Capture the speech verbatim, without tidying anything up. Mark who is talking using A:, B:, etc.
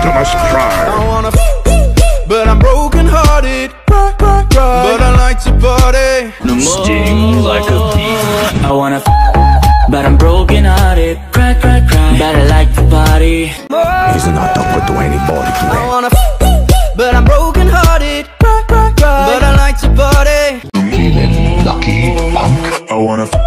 A: Optimus Prime.
B: I wanna f but I'm broken hearted. Cry, cry, cry. But I like to party.
C: No more.
D: Sting like a bee.
C: I wanna f but I'm broken hearted. Cry, cry, cry. But I like to party.
A: He's not talking to anybody
B: I
A: today.
B: wanna f but I'm broken hearted. Cry, cry, cry. But I like to party.
A: Feeling lucky, punk.
E: I wanna f